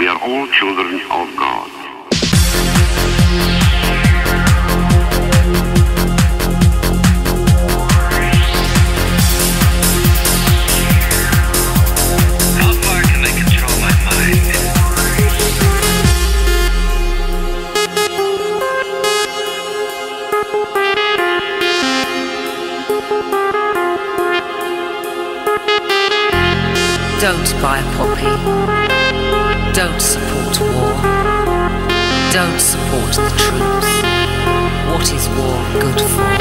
We are all children of God. How far can they control my mind? Don't buy a poppy. Don't support war. Don't support the troops. What is war good for?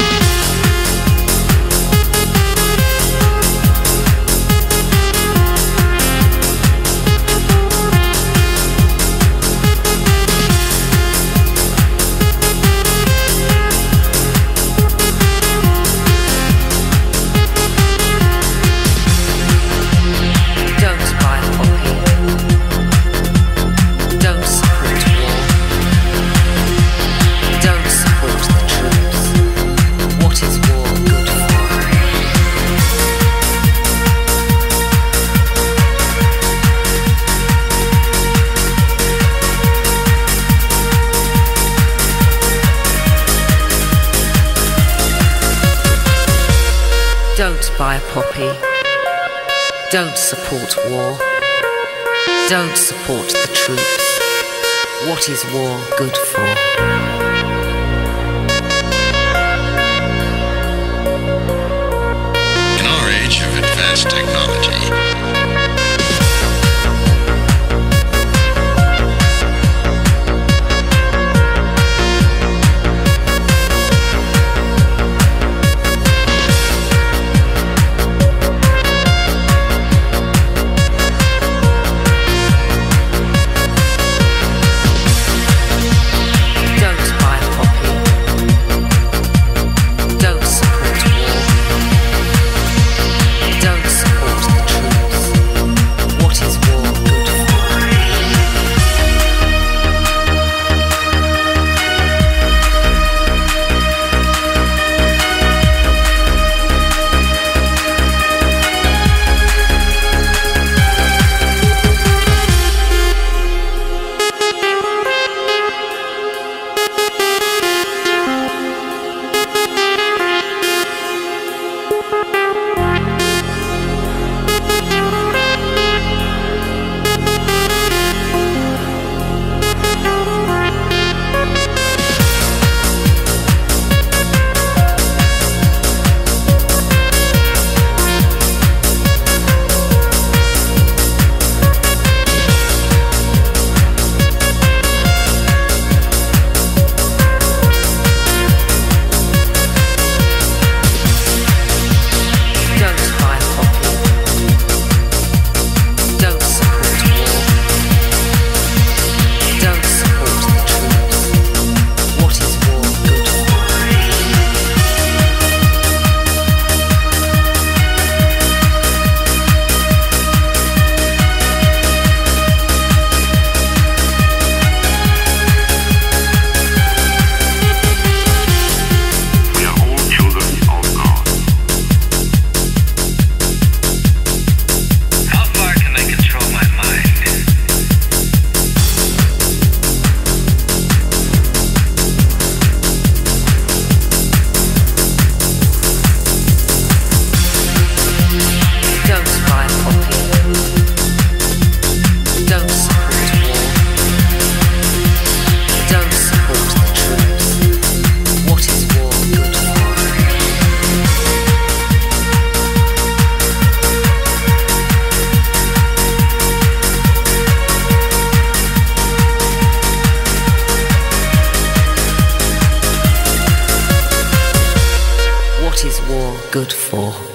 Don't buy a poppy. Don't support war. Don't support the troops. What is war good for? In our age of advanced technology, What is war good for?